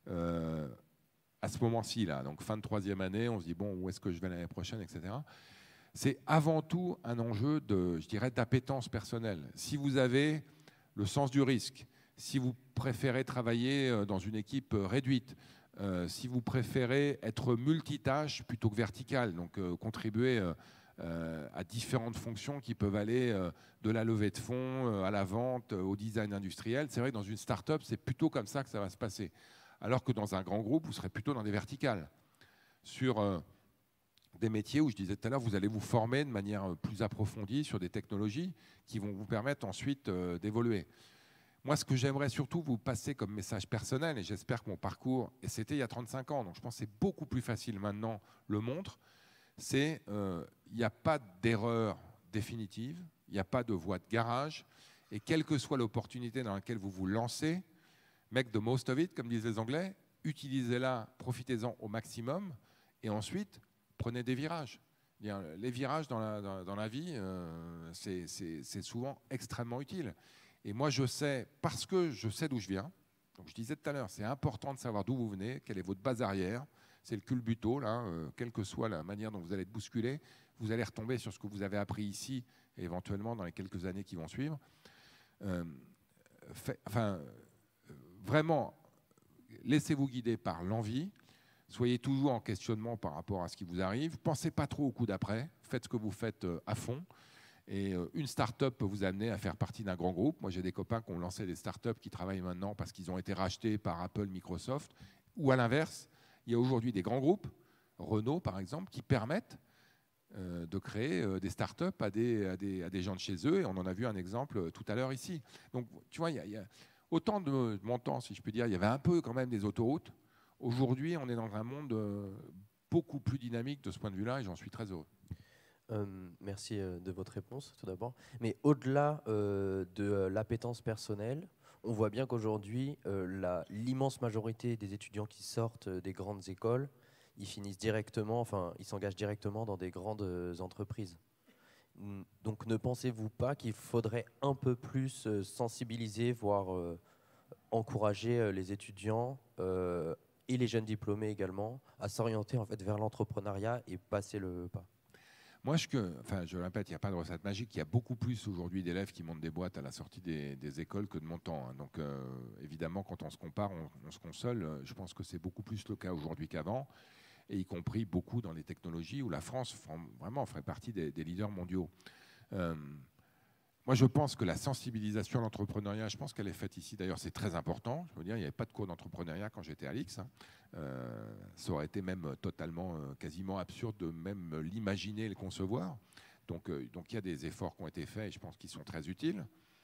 à ce moment-ci, là. Donc, fin de 3e année, on se dit, bon, où est-ce que je vais l'année prochaine, etc. C'est avant tout un enjeu je dirais, d'appétence personnelle. Si vous avez le sens du risque, si vous préférez travailler dans une équipe réduite, si vous préférez être multitâche plutôt que verticale, donc contribuer à différentes fonctions qui peuvent aller de la levée de fonds à la vente, au design industriel. C'est vrai que dans une start-up, c'est plutôt comme ça que ça va se passer. Alors que dans un grand groupe, vous serez plutôt dans des verticales. Sur des métiers où, je disais tout à l'heure, vous allez vous former de manière plus approfondie sur des technologies qui vont vous permettre ensuite d'évoluer. Moi, ce que j'aimerais surtout vous passer comme message personnel, et j'espère que mon parcours, et c'était il y a 35 ans, donc je pense que c'est beaucoup plus facile maintenant, le montre, c'est il n'y a pas d'erreur définitive, il n'y a pas de voie de garage, et quelle que soit l'opportunité dans laquelle vous vous lancez, make the most of it, comme disent les Anglais, utilisez-la, profitez-en au maximum, et ensuite, prenez des virages. Les virages dans la vie, c'est souvent extrêmement utile. Et moi, je sais, parce que je sais d'où je viens, donc je disais tout à l'heure, c'est important de savoir d'où vous venez, quelle est votre base arrière, c'est le culbuto, là, quelle que soit la manière dont vous allez être bousculé, vous allez retomber sur ce que vous avez appris ici, et éventuellement dans les quelques années qui vont suivre. Vraiment, laissez-vous guider par l'envie, soyez toujours en questionnement par rapport à ce qui vous arrive, pensez pas trop au coup d'après, faites ce que vous faites à fond. Et une start-up peut vous amener à faire partie d'un grand groupe. Moi, j'ai des copains qui ont lancé des start-up qui travaillent maintenant parce qu'ils ont été rachetés par Apple, Microsoft. Ou à l'inverse, il y a aujourd'hui des grands groupes, Renault par exemple, qui permettent de créer des start-up à des gens de chez eux. Et on en a vu un exemple tout à l'heure ici. Donc, tu vois, il y a autant de mon temps, si je peux dire, il y avait un peu quand même des autoroutes. Aujourd'hui, on est dans un monde beaucoup plus dynamique de ce point de vue-là et j'en suis très heureux.
Merci de votre réponse, tout d'abord. Mais au-delà de l'appétence personnelle, on voit bien qu'aujourd'hui, l'immense majorité des étudiants qui sortent des grandes écoles, ils finissent directement, enfin, ils s'engagent directement dans des grandes entreprises. Donc, ne pensez-vous pas qu'il faudrait un peu plus sensibiliser, voire encourager les étudiants et les jeunes diplômés également à s'orienter en fait vers l'entrepreneuriat et passer le pas?
Moi, je le répète, il n'y a pas de recette magique. Il y a beaucoup plus aujourd'hui d'élèves qui montent des boîtes à la sortie des écoles que de montants. Hein. Donc, évidemment, quand on se compare, on se console. Je pense que c'est beaucoup plus le cas aujourd'hui qu'avant, et y compris beaucoup dans les technologies où la France vraiment ferait partie des leaders mondiaux. Moi, je pense que la sensibilisation à l'entrepreneuriat, je pense qu'elle est faite ici. D'ailleurs, c'est très important. Je veux dire, il n'y avait pas de cours d'entrepreneuriat quand j'étais à l'IX. Hein. Ça aurait été même totalement, quasiment absurde de même l'imaginer et le concevoir. Donc, il y a des efforts qui ont été faits et je pense qu'ils sont très utiles.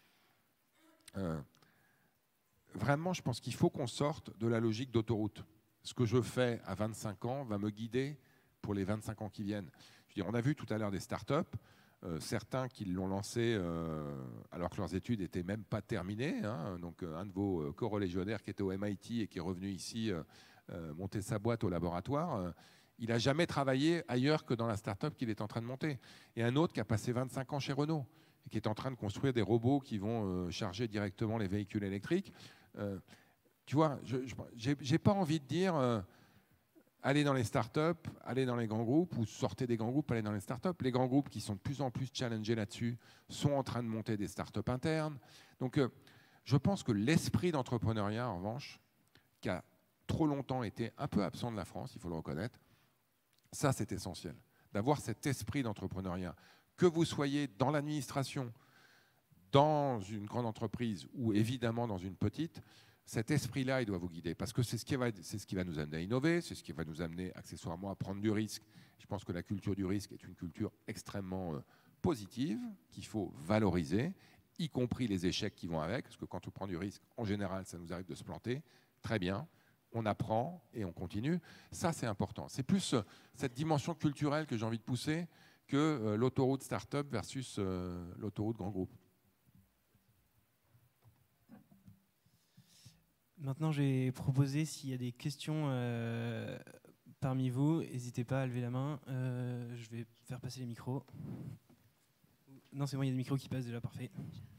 Vraiment, je pense qu'il faut qu'on sorte de la logique d'autoroute. Ce que je fais à 25 ans va me guider pour les 25 ans qui viennent. Je veux dire, on a vu tout à l'heure des startups. Certains qui l'ont lancé alors que leurs études n'étaient même pas terminées. Hein. Donc, un de vos corolégionnaires qui était au MIT et qui est revenu ici monter sa boîte au laboratoire, il n'a jamais travaillé ailleurs que dans la start-up qu'il est en train de monter. Et un autre qui a passé 25 ans chez Renault et qui est en train de construire des robots qui vont charger directement les véhicules électriques. Tu vois, je n'ai pas envie de dire... allez dans les startups, allez dans les grands groupes, ou sortez des grands groupes, allez dans les startups. Les grands groupes qui sont de plus en plus challengés là-dessus sont en train de monter des startups internes. Donc, je pense que l'esprit d'entrepreneuriat, en revanche, qui a trop longtemps été un peu absent de la France, il faut le reconnaître, ça, c'est essentiel. D'avoir cet esprit d'entrepreneuriat. Que vous soyez dans l'administration, dans une grande entreprise ou évidemment dans une petite, cet esprit-là, il doit vous guider parce que c'est ce qui va nous amener à innover, c'est ce qui va nous amener accessoirement à prendre du risque. Je pense que la culture du risque est une culture extrêmement positive qu'il faut valoriser, y compris les échecs qui vont avec, parce que quand on prend du risque, en général, ça nous arrive de se planter. Très bien, on apprend et on continue. Ça, c'est important. C'est plus cette dimension culturelle que j'ai envie de pousser que l'autoroute start-up versus l'autoroute grand groupe.
Maintenant, j'ai proposé, s'il y a des questions parmi vous, n'hésitez pas à lever la main. Je vais faire passer les micros. Non, c'est bon, il y a des micros qui passent déjà, parfait.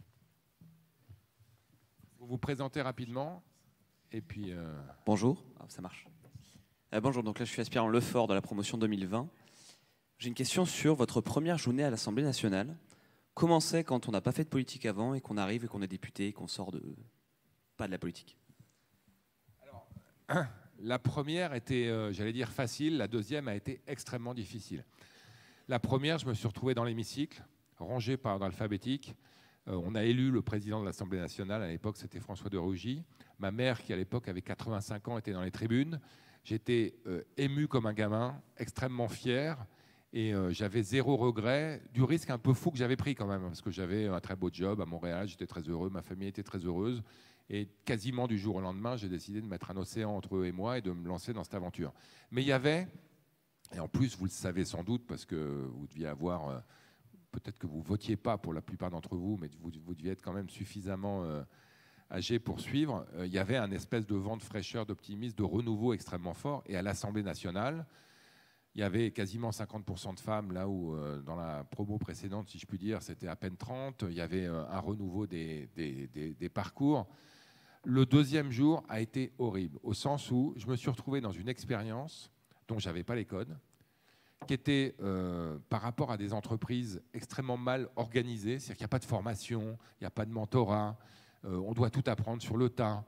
Vous vous présentez rapidement et puis...
Bonjour, ça marche. Bonjour, donc là je suis aspirant Lefort de la promotion 2020. J'ai une question sur votre première journée à l'Assemblée nationale. Comment c'est quand on n'a pas fait de politique avant et qu'on arrive et qu'on est député et qu'on sort pas de la politique?
Alors, la première était, j'allais dire, facile. La deuxième a été extrêmement difficile. La première, je me suis retrouvé dans l'hémicycle, rangé par ordre alphabétique. On a élu le président de l'Assemblée nationale. À l'époque, c'était François de Rugy. Ma mère, qui à l'époque avait 85 ans, était dans les tribunes. J'étais ému comme un gamin, extrêmement fier. Et j'avais zéro regret du risque un peu fou que j'avais pris quand même, parce que j'avais un très beau job à Montréal, j'étais très heureux, ma famille était très heureuse. Et quasiment du jour au lendemain, j'ai décidé de mettre un océan entre eux et moi et de me lancer dans cette aventure. Mais il y avait, et en plus vous le savez sans doute, parce que vous deviez avoir, peut-être que vous ne votiez pas pour la plupart d'entre vous, mais vous deviez être quand même suffisamment âgé pour suivre, il y avait un espèce de vent de fraîcheur, d'optimisme, de renouveau extrêmement fort. Et à l'Assemblée nationale, il y avait quasiment 50% de femmes, là où dans la promo précédente, si je puis dire, c'était à peine 30. Il y avait un renouveau des parcours. Le deuxième jour a été horrible, au sens où je me suis retrouvé dans une expérience dont je n'avais pas les codes, qui était par rapport à des entreprises extrêmement mal organisées, c'est-à-dire qu'il n'y a pas de formation, il n'y a pas de mentorat, on doit tout apprendre sur le tas.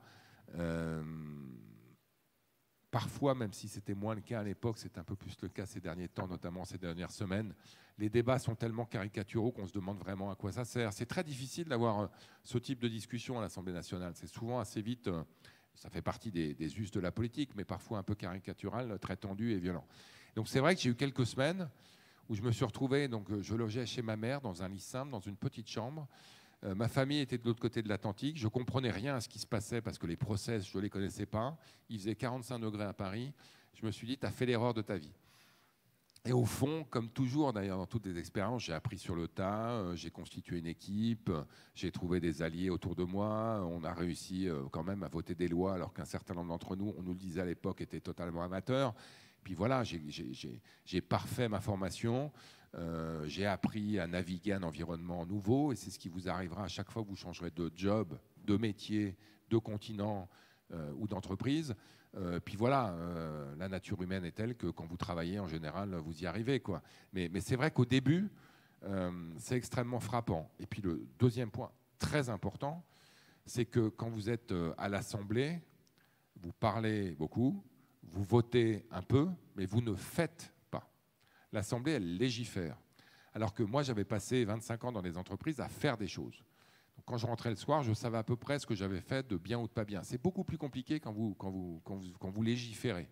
Parfois, même si c'était moins le cas à l'époque, c'est un peu plus le cas ces derniers temps, notamment ces dernières semaines, les débats sont tellement caricaturaux qu'on se demande vraiment à quoi ça sert. C'est très difficile d'avoir ce type de discussion à l'Assemblée nationale. C'est souvent assez vite, ça fait partie des us de la politique, mais parfois un peu caricatural, très tendu et violent. Donc c'est vrai que j'ai eu quelques semaines où je me suis retrouvé, donc je logeais chez ma mère dans un lit simple, dans une petite chambre. Ma famille était de l'autre côté de l'Atlantique. Je ne comprenais rien à ce qui se passait parce que les procès, je ne les connaissais pas. Il faisait 45 degrés à Paris. Je me suis dit, tu as fait l'erreur de ta vie. Et au fond, comme toujours d'ailleurs dans toutes les expériences, j'ai appris sur le tas, j'ai constitué une équipe, j'ai trouvé des alliés autour de moi. On a réussi quand même à voter des lois alors qu'un certain nombre d'entre nous, on nous le disait à l'époque, étaient totalement amateurs. Puis voilà, j'ai parfait ma formation. J'ai appris à naviguer un environnement nouveau et c'est ce qui vous arrivera à chaque fois que vous changerez de job, de métier, de continent ou d'entreprise. Puis voilà, la nature humaine est telle que quand vous travaillez, en général, vous y arrivez, quoi. Mais c'est vrai qu'au début, c'est extrêmement frappant. Et puis le deuxième point très important, c'est que quand vous êtes à l'Assemblée, vous parlez beaucoup, vous votez un peu, mais vous ne faites pas. L'Assemblée, elle légifère. Alors que moi, j'avais passé 25 ans dans des entreprises à faire des choses. Donc, quand je rentrais le soir, je savais à peu près ce que j'avais fait de bien ou de pas bien. C'est beaucoup plus compliqué quand vous légiférez.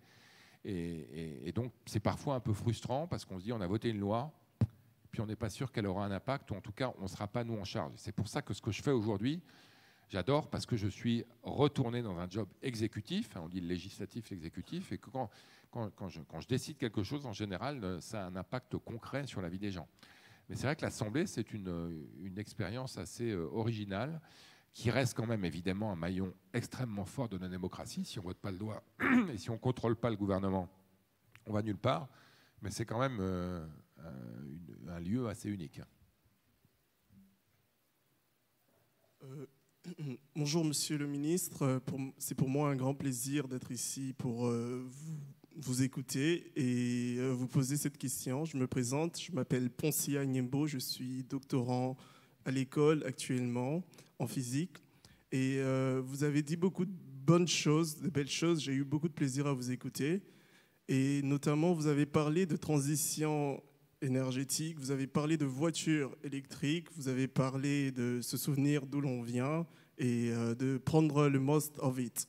Et donc, c'est parfois un peu frustrant parce qu'on se dit on a voté une loi, puis on n'est pas sûr qu'elle aura un impact, ou en tout cas, on ne sera pas nous en charge. C'est pour ça que ce que je fais aujourd'hui, j'adore parce que je suis retourné dans un job exécutif, on dit le législatif, l'exécutif, et que quand je décide quelque chose, en général, ça a un impact concret sur la vie des gens. Mais c'est vrai que l'Assemblée, c'est une expérience assez originale, qui reste quand même évidemment un maillon extrêmement fort de la démocratie. Si on ne vote pas le doigt et si on ne contrôle pas le gouvernement, on va nulle part. Mais c'est quand même un lieu assez unique.
Bonjour Monsieur le Ministre, c'est pour moi un grand plaisir d'être ici pour vous écouter et vous poser cette question. Je me présente, je m'appelle Poncia Nyembo, je suis doctorant à l'école actuellement en physique et vous avez dit beaucoup de bonnes choses, de belles choses, j'ai eu beaucoup de plaisir à vous écouter et notamment vous avez parlé de transition énergétique, vous avez parlé de voitures électriques, vous avez parlé de se souvenir d'où l'on vient et de prendre le most of it.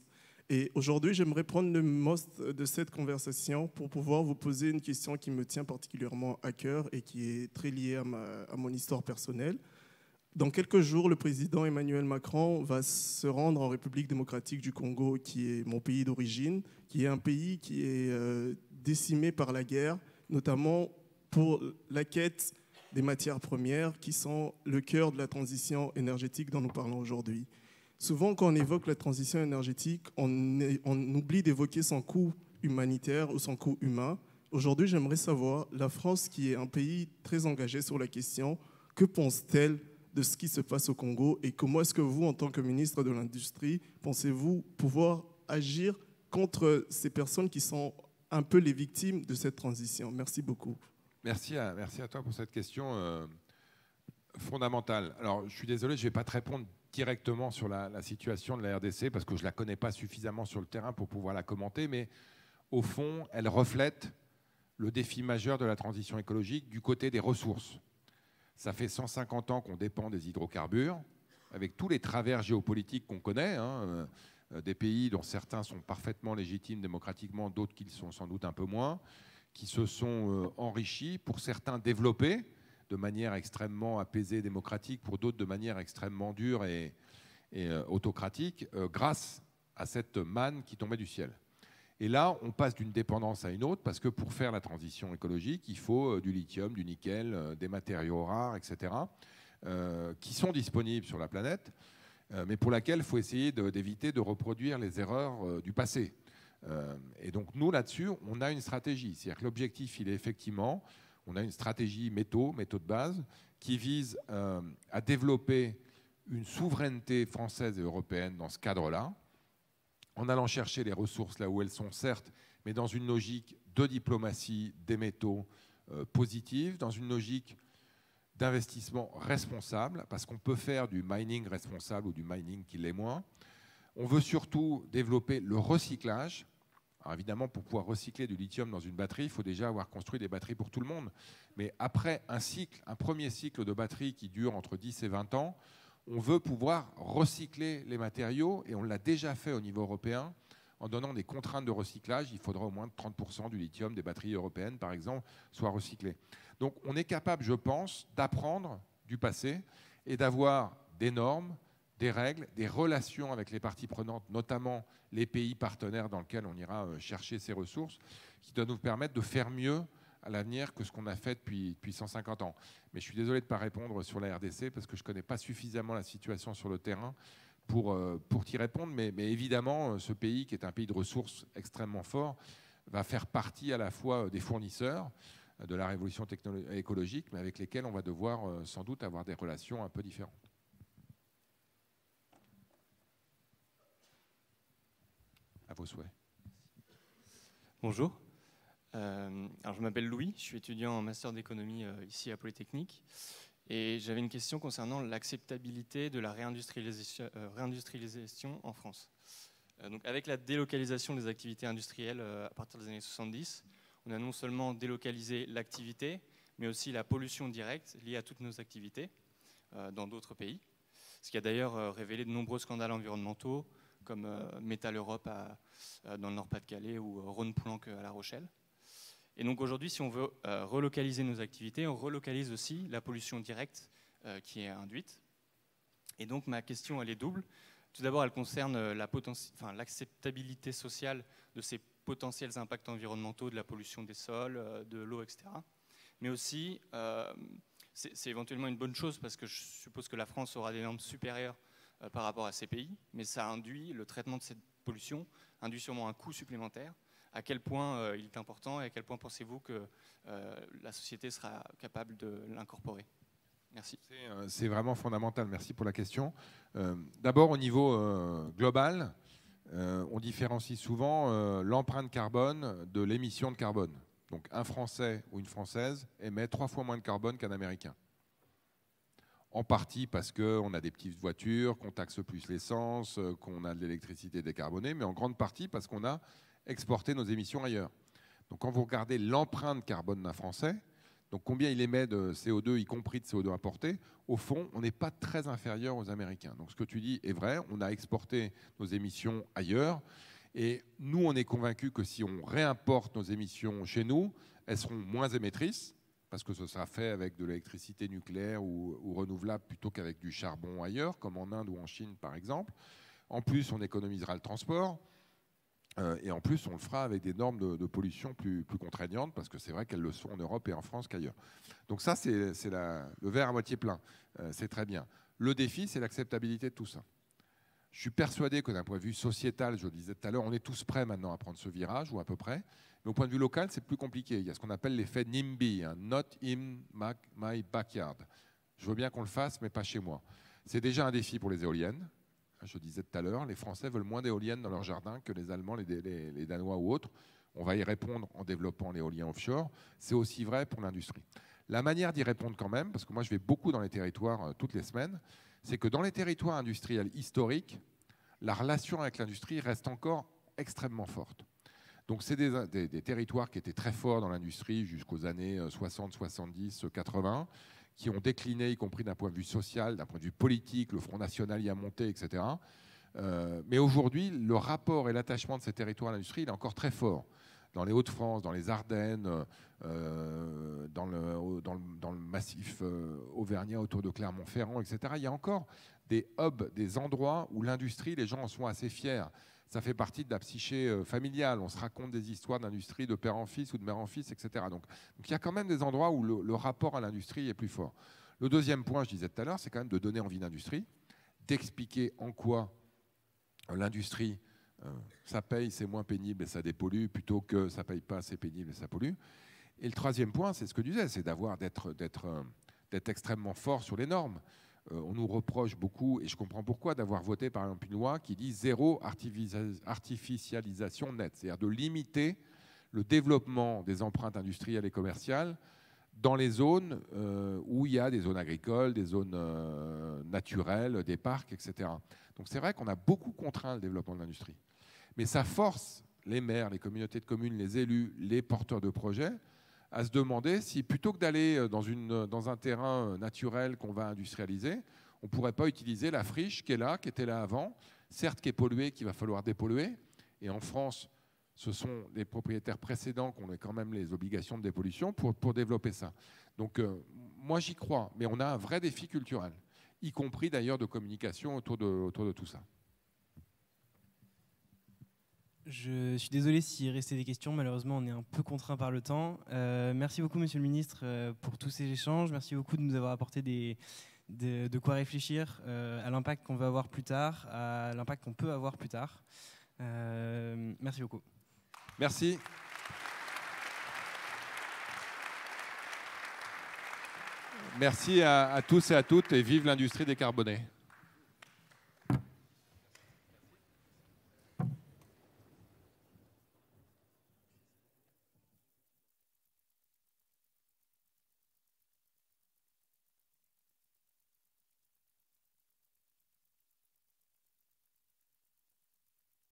Et aujourd'hui, j'aimerais prendre le most de cette conversation pour pouvoir vous poser une question qui me tient particulièrement à cœur et qui est très liée à mon histoire personnelle. Dans quelques jours, le président Emmanuel Macron va se rendre en République démocratique du Congo, qui est mon pays d'origine, qui est un pays qui est décimé par la guerre, notamment pour la quête des matières premières, qui sont le cœur de la transition énergétique dont nous parlons aujourd'hui. Souvent, quand on évoque la transition énergétique, on oublie d'évoquer son coût humanitaire ou son coût humain. Aujourd'hui, j'aimerais savoir, la France, qui est un pays très engagé sur la question, que pense-t-elle de ce qui se passe au Congo et comment est-ce que vous, en tant que ministre de l'Industrie, pensez-vous pouvoir agir contre ces personnes qui sont un peu les victimes de cette transition? Merci beaucoup.
Merci à toi pour cette question fondamentale. Alors, je suis désolé, je ne vais pas te répondre directement sur la situation de la RDC parce que je ne la connais pas suffisamment sur le terrain pour pouvoir la commenter, mais au fond, elle reflète le défi majeur de la transition écologique du côté des ressources. Ça fait 150 ans qu'on dépend des hydrocarbures, avec tous les travers géopolitiques qu'on connaît, des pays dont certains sont parfaitement légitimes démocratiquement, d'autres qui le sont sans doute un peu moins, qui se sont enrichis, pour certains développés, de manière extrêmement apaisée, démocratique, pour d'autres de manière extrêmement dure et autocratique, grâce à cette manne qui tombait du ciel. Et là, on passe d'une dépendance à une autre, parce que pour faire la transition écologique, il faut du lithium, du nickel, des matériaux rares, etc., qui sont disponibles sur la planète, mais pour laquelle il faut essayer d'éviter de reproduire les erreurs du passé. Et donc nous, là-dessus, on a une stratégie. C'est-à-dire que l'objectif, il est effectivement... On a une stratégie métaux de base, qui vise à développer une souveraineté française et européenne dans ce cadre-là, en allant chercher les ressources là où elles sont, certes, mais dans une logique de diplomatie des métaux positive, dans une logique d'investissement responsable, parce qu'on peut faire du mining responsable ou du mining qui l'est moins. On veut surtout développer le recyclage. Alors évidemment, pour pouvoir recycler du lithium dans une batterie, il faut déjà avoir construit des batteries pour tout le monde. Mais après un premier cycle de batterie qui dure entre 10 et 20 ans, on veut pouvoir recycler les matériaux, et on l'a déjà fait au niveau européen, en donnant des contraintes de recyclage. Il faudra au moins 30% du lithium des batteries européennes, par exemple, soit recyclé. Donc on est capable, je pense, d'apprendre du passé et d'avoir des normes, des règles, des relations avec les parties prenantes, notamment les pays partenaires dans lesquels on ira chercher ces ressources, qui doivent nous permettre de faire mieux à l'avenir que ce qu'on a fait depuis 150 ans. Mais je suis désolé de ne pas répondre sur la RDC parce que je ne connais pas suffisamment la situation sur le terrain pour t'y répondre. Mais évidemment, ce pays, qui est un pays de ressources extrêmement fort, va faire partie à la fois des fournisseurs de la révolution écologique, mais avec lesquels on va devoir sans doute avoir des relations un peu différentes. À vos souhaits.
Bonjour. Alors je m'appelle Louis, je suis étudiant en master d'économie ici à Polytechnique. Et j'avais une question concernant l'acceptabilité de la réindustrialisation en France. Donc avec la délocalisation des activités industrielles à partir des années 70, on a non seulement délocalisé l'activité, mais aussi la pollution directe liée à toutes nos activités dans d'autres pays. Ce qui a d'ailleurs révélé de nombreux scandales environnementaux, comme Metal Europe dans le Nord-Pas-de-Calais ou Rhône-Poulenc à La Rochelle. Et donc aujourd'hui, si on veut relocaliser nos activités, on relocalise aussi la pollution directe qui est induite. Et donc ma question, elle est double. Tout d'abord, elle concerne l'acceptabilité sociale de ces potentiels impacts environnementaux de la pollution des sols, de l'eau, etc. Mais aussi, c'est éventuellement une bonne chose parce que je suppose que la France aura des normes supérieures par rapport à ces pays, mais ça induit, le traitement de cette pollution induit sûrement un coût supplémentaire. À quel point il est important et à quel point pensez-vous que la société sera capable de l'incorporer? Merci.
C'est vraiment fondamental, merci pour la question. D'abord, au niveau global, on différencie souvent l'empreinte carbone de l'émission de carbone. Donc un Français ou une Française émet 3 fois moins de carbone qu'un Américain. En partie parce qu'on a des petites voitures, qu'on taxe plus l'essence, qu'on a de l'électricité décarbonée, mais en grande partie parce qu'on a exporté nos émissions ailleurs. Donc quand vous regardez l'empreinte carbone d'un Français, donc combien il émet de CO2, y compris de CO2 importé, au fond, on n'est pas très inférieur aux Américains. Donc ce que tu dis est vrai, on a exporté nos émissions ailleurs, Et nous, on est convaincus que si on réimporte nos émissions chez nous, elles seront moins émettrices, parce que ce sera fait avec de l'électricité nucléaire ou renouvelable plutôt qu'avec du charbon ailleurs, comme en Inde ou en Chine par exemple. En plus, on économisera le transport. Et en plus, on le fera avec des normes de pollution plus contraignantes, parce que c'est vrai qu'elles le sont en Europe et en France qu'ailleurs. Donc ça, c'est le verre à moitié plein. C'est très bien. Le défi, c'est l'acceptabilité de tout ça. Je suis persuadé que d'un point de vue sociétal, je le disais tout à l'heure, on est tous prêts maintenant à prendre ce virage, ou à peu près. Mais au point de vue local, c'est plus compliqué. Il y a ce qu'on appelle l'effet NIMBY, hein, Not in my backyard. Je veux bien qu'on le fasse, mais pas chez moi. C'est déjà un défi pour les éoliennes. Je disais tout à l'heure, les Français veulent moins d'éoliennes dans leur jardin que les Allemands, les Danois ou autres. On va y répondre en développant l'éolien offshore. C'est aussi vrai pour l'industrie. La manière d'y répondre quand même, parce que moi je vais beaucoup dans les territoires toutes les semaines, c'est que dans les territoires industriels historiques, la relation avec l'industrie reste encore extrêmement forte. Donc c'est des territoires qui étaient très forts dans l'industrie jusqu'aux années 60, 70, 80, qui ont décliné, y compris d'un point de vue social, d'un point de vue politique, le Front National y a monté, etc. Mais aujourd'hui, le rapport et l'attachement de ces territoires à l'industrie, il est encore très fort. Dans les Hauts-de-France, dans les Ardennes, dans le massif auvergnat autour de Clermont-Ferrand, etc. Il y a encore des hubs, des endroits où l'industrie, les gens en sont assez fiers. Ça fait partie de la psyché familiale. On se raconte des histoires d'industrie de père en fils ou de mère en fils, etc. Donc il y a quand même des endroits où le rapport à l'industrie est plus fort. Le deuxième point, je disais tout à l'heure, c'est quand même de donner envie d'industrie, d'expliquer en quoi l'industrie, ça paye, c'est moins pénible et ça dépollue, plutôt que ça paye pas, c'est pénible et ça pollue. Et le troisième point, c'est ce que je disais, c'est d'être extrêmement fort sur les normes. On nous reproche beaucoup, et je comprends pourquoi, d'avoir voté par exemple une loi qui dit zéro artificialisation nette, c'est-à-dire de limiter le développement des empreintes industrielles et commerciales dans les zones où il y a des zones agricoles, des zones naturelles, des parcs, etc. Donc c'est vrai qu'on a beaucoup contraint le développement de l'industrie. Mais ça force les maires, les communautés de communes, les élus, les porteurs de projets à se demander si, plutôt que d'aller dans un terrain naturel qu'on va industrialiser, on ne pourrait pas utiliser la friche qui est là, qui était là avant, certes qui est polluée, qu'il va falloir dépolluer. Et en France, ce sont les propriétaires précédents qui ont quand même les obligations de dépollution pour développer ça. Donc moi j'y crois, mais on a un vrai défi culturel, y compris d'ailleurs de communication autour de tout ça.
Je suis désolé s'il restait des questions, malheureusement on est un peu contraint par le temps. Merci beaucoup Monsieur le Ministre pour tous ces échanges, merci beaucoup de nous avoir apporté de quoi réfléchir à l'impact qu'on va avoir plus tard, à l'impact qu'on peut avoir plus tard. Merci beaucoup.
Merci. Merci à tous et à toutes et vive l'industrie décarbonée.